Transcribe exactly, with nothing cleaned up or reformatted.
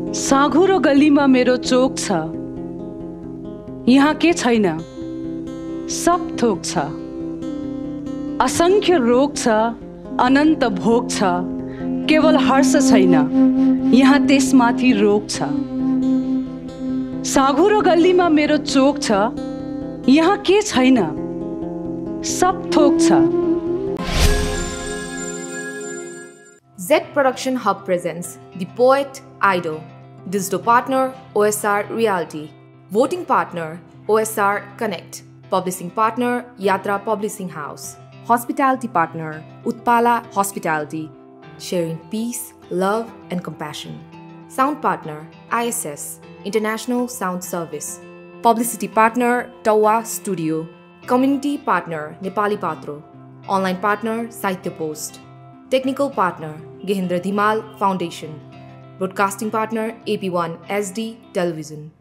साँघुरो गल्लीमा मेरो चोक छ, यहाँ के छैन, सब थोक छ। असंख्य रोग छ, अनन्त भोग छ, केवल हर्ष छैन, यहाँ त्यसमाथि रोग छ। साँघुरो गल्लीमा मेरो चोक छ, यहाँ के छैन, सब थोक छ। Z Production Hub presents The Poet Idol. Digital partner O S R Realty. Voting partner O S R Connect. Publishing partner Yatra Publishing House. Hospitality partner Utpala Hospitality. Sharing peace, love and compassion. Sound partner I S S International Sound Service. Publicity partner Tawa Studio. Community partner Nepali Patro. Online partner Sahitya Post. Technical partner Gehendra Dhimal Foundation. Broadcasting partner A P one S D Television.